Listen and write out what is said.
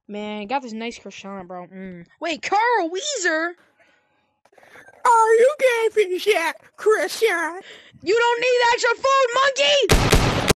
Man, got this nice croissant, bro. Wait, Carl Weezer? Are you gonna finish that croissant? You don't need extra food, monkey!